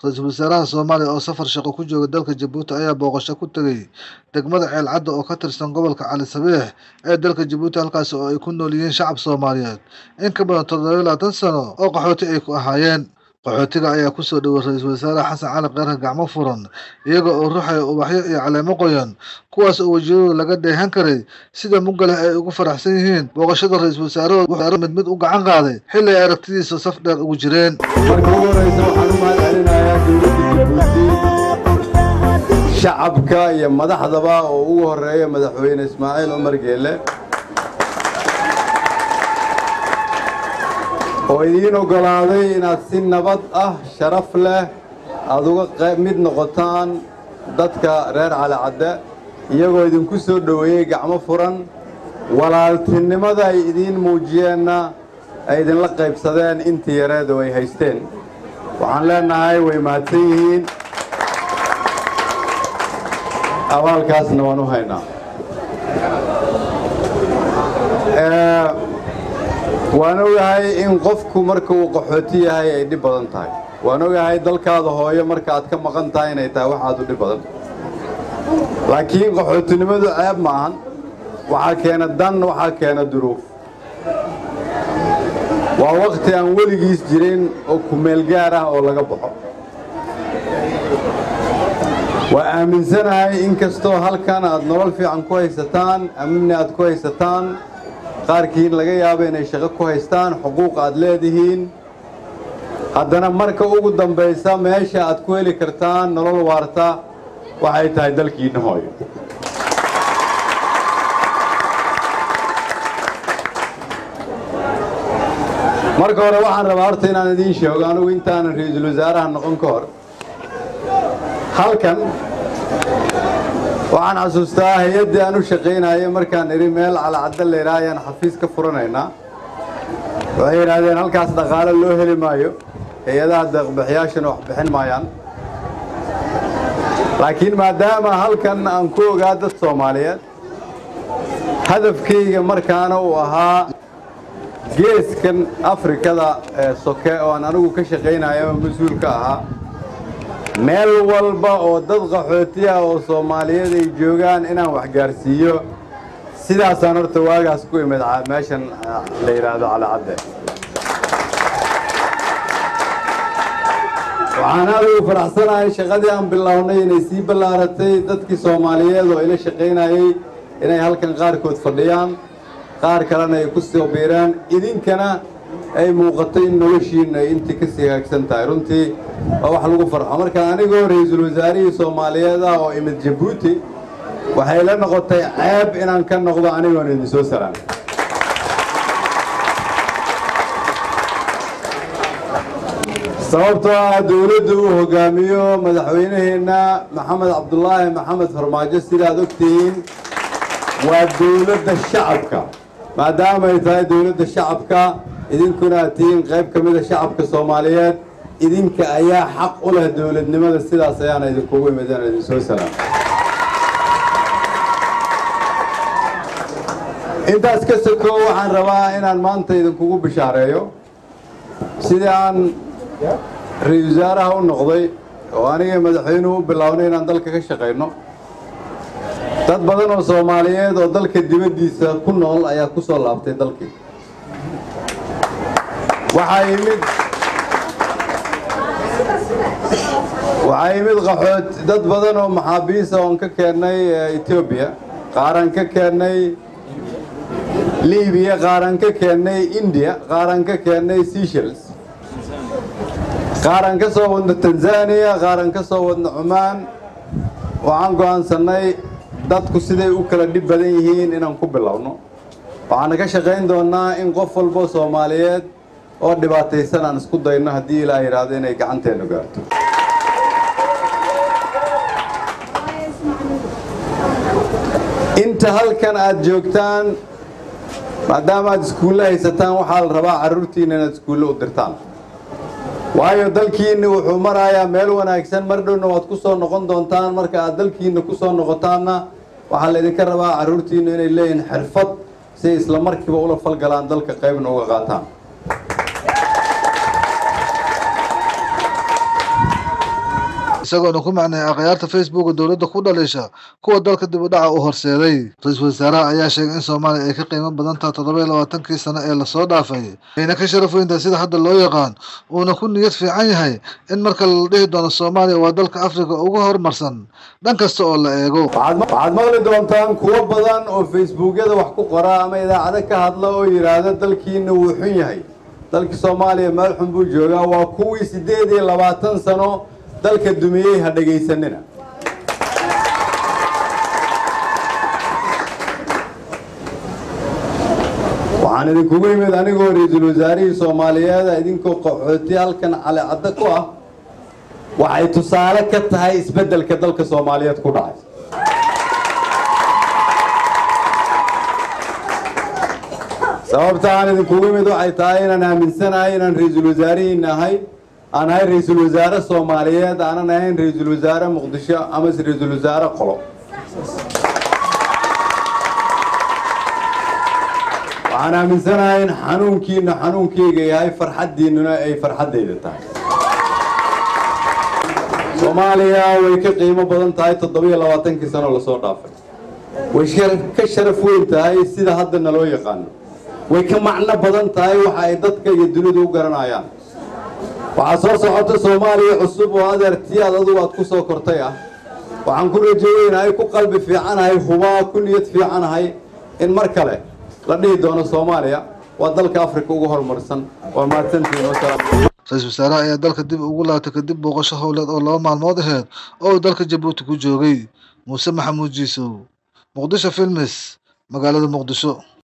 Ra'iisul Wasaaraha Soomaaliya oo safar shaqo ku jooga dalka Jabuuti ayaa booqasho ku tagay degmada Ceel Cadde oo ka tirsan gobolka Cali Sabiix ee dalka Jabuuti halkaas oo ay ku nool yihiin shacab Soomaaliyeed in ka badan 27 sano oo qaxooti ay ku ahaayeen. Qaxootiga ayaa ku soo dhawaa Ra'iisul Wasaare Xasan Cali Kheyr gacmo furan iyaga oo ruuxaya ubaxyo iyo caleemo qoyan kuwaas oo wajiyadooda laga dheehan karay sida mugale ay ugu faraxsan yihiin booqashada Ra'iisul Wasaare wuxuu mid u gacan qaaday xilli ay aragtidiisa saf dheer ugu jireen. shacabka iyo madaxdaba oo ugu horeeya madaxweyne Ismaaciil Umar Geele oo idin ogolaaday inaad si nabad ah sharaf leh aad uga mid noqotaan dadka reer Cali Cadde iyagoo idinku soo dhaweeyay gacmo furan walaaltinimada ay idin muujiyeenna ay idin la qaybsadeen intii yareed oo ay haysteen. waxaan leenahay way mahadsan yihiin abaalkaasna waan u haynaa. waan ogahay in qofku marka uu qaxooti yahay ay dhib badan tahay. waan ogahay dalkaada hooyo marka aad ka maqan tahay inay tahay wax aad u dhib badan. laakiin qaxootinimadu ceeb ma ahan. waxaa keena dan, waxaa keena duruuf. waa waqti aan weligiis jirin oo ku meel gaar ah oo laga baxo. waa aaminsanahay in kastoo halkan aad nolol fiican ku haysataan, amni aad ku haysataan, qaarkiin laga yaabo inay shaqo ku haystaan, xuquuq aad leedihiin, haddana marka ugu dambaysa meesha aad ku heli kartaan nolol waarta waxay tahay dalkiina hooyo. marka hore waxaan rabaa horta inaan idiin sheego anigu intaanan ra'iisul wasaaraha noqon ka hor halkan waxaan xasuustaa hay'addii aan u shaqaynayay markaan idhi meel Cali Cadde la yidhaahdo ayaan xafiis ka furanaynaa. waxay yidhaahdeen halkaas dhaqaale loo heli maayo, hay-adaha deeq-bixiyaashana wax bixin maayaan. laakiin maadaama halkan aan ku ogaa dad Soomaaliyeed hadafkayga markaana uu ahaa geeskan Afrikada ee soke oo aan anigu ka shaqaynayo ama mas-uul ka ahaa meel walba oo dad qaxooti ah oo Soomaaliyeed ay joogaan inaan wax gaarsiiyo. sidaasaan horta waagaas ku imid meeshan la yiraahdo Cali Cadde. waxaan aad ugu faraxsanahay shaqadii aan bilownay inay sii ballaaratay. dadkii Soomaaliyeed oo ila shaqaynayay inay halkan qaarkood fadhiyaan, qaar kalena ay ku soo biiraan, idinkana ay muuqatay in noloshiina ay intii ka sii hagaagsan tahay. runtii waa wax lagu farxo. marka anigoo ra'iisul wasaarihii Soomaaliyeed ah oo imid Jabuuti waxay la noqotay ceeb inaan ka noqdo anigoon idin soo salaam. sababtoo ah dowladda uu hogaamiyo madaxweynaheena Maxamed Cabdullaahi Maxamed Farmaajo sidaad ogtihiin waa dowladda shacabka. maadaama ay tahay dowladda shacabka idinkuna aad tihiin qayb ka mid ah shacabka Soomaaliyeed, idinka ayaa xaq u leh dowladnimada. sidaas ayaan idinkugu imid inaan idin soo salaam. intaas ka sokow waxaan rabaa inaan maanta idinkugu bishaareeyo sidii aan ra'iisul wasaaraha u noqday oo aniga madaxweynuhu u bilownay inaan dalka ka shaqayno. dad badan oo Soomaaliyeed oo dalka dibaddiisa ku nool ayaa ku soo laabtay dalkii. waxaa yimid qaxoot dad badan oo maxaabiis ah oon ka keennay Ethiopia, qaaran ka keennay Liibiya, qaaran ka keennay India, qaaran ka keennay Seychelles, qaaran ka soo wadna Tanzania, qaaran ka soo wadna Oman. waxaan go'aansanay dadku siday u kala dhib badan yihiin inaan ku bilowno. waxaan ka shaqayn doonaa in qof walba Soomaaliyeed oo dhibaataysan aan isku dayno haddii Ilaahay yiraahdo inay gacanteena gaarto. inta halkan aad joogtaan maadaama aad iskuulle haysataan waxaa la rabaa carruurtiina inaad iskuulle u dirtaan. waayo dalkiinna wuxuu marayaa meel wanaagsan. mar dhowna waad ku soo noqon doontaan. marka aad dalkiinna ku soo noqotaanna waxaa laydinka rabaa carruurtiinna inay leeyihiin xirfad si ay isla markiiba ula falgalaan dalka qaybna uga qaataan. isagoona ku macneeyay akhyaarta Facebook dowladda ku dhaleesha kuwa dalka dib u dhaca u horseeday. Ra'iisul wasaaraha ayaa sheegay in Soomaaliya ay ka qiimo badan tahay 27 sano ee la soo dhaafay ayna ka sharaf weyn tahay sida hadda loo yaqaan uuna ku niyad fiican yahay in marka la dhihi doono Soomaaliya waa dalka Afrika ugu horumarsan dhan kasta oo la eego. waxaad maqli doontaan kuwa badan oo Facebookyada wax ku qora ama idaacada ka hadla oo yiraahdo dalkiina wuu xun yahay. dalka Soomaaliya meel xun buu joogaa waa kuwii 28 sano dalka dumiyay ha dhageysanina. waxaan idinkugu imid anigoo ra'iisul wasaarihii Soomaaliyeed idinkoo qaxooti halkan cali cadda ku ah waxay tusaale ka tahay isbeddelka dalka Soomaaliyeed ku dhacay. sababta aan idinkugu imid waxay tahay inaan aaminsanahay inaan ra'iisul wasaarihiin nahay aan ahay ra'iisul wasaare Soomaaliyeed aanan ahayn ra'iisul wasaare Muqdisho ama ra'iisul wasaare qolo. waxaan aaminsanahay in xanuunkiina xanuunkeyga yahay farxaddiinuna ay farxaddayda tahay. Soomaaliya way ka qiimo badan tahay 27 sano la soo dhaafay. way ka sharaf weyn tahay sida hadda naloo yaqaan. way ka macno badan tahay waxa ay dadka iyo dunida u garanayaan. waxaa soo socota Soomaaliya cusub oo adeertiyaad aad ku soo kortay ah. waxaan ku rajaynahay ku qalbi fiicanahay hubaa ku niyad fiicanahay in mar kale la dhihi doono Soomaaliya waa dalka Afrika ugu horumarsan oo maadsantiin oo salaam. Ra'iisul wasaaraha ayaa dalka dib ugu laabtay kadib booqasho howleed oo 2 maalmood ahayd oo dalka Djibouti ku joogay. Muuse Maxamuud Jiisow, Muqdisho Films, magaalada Muqdisho.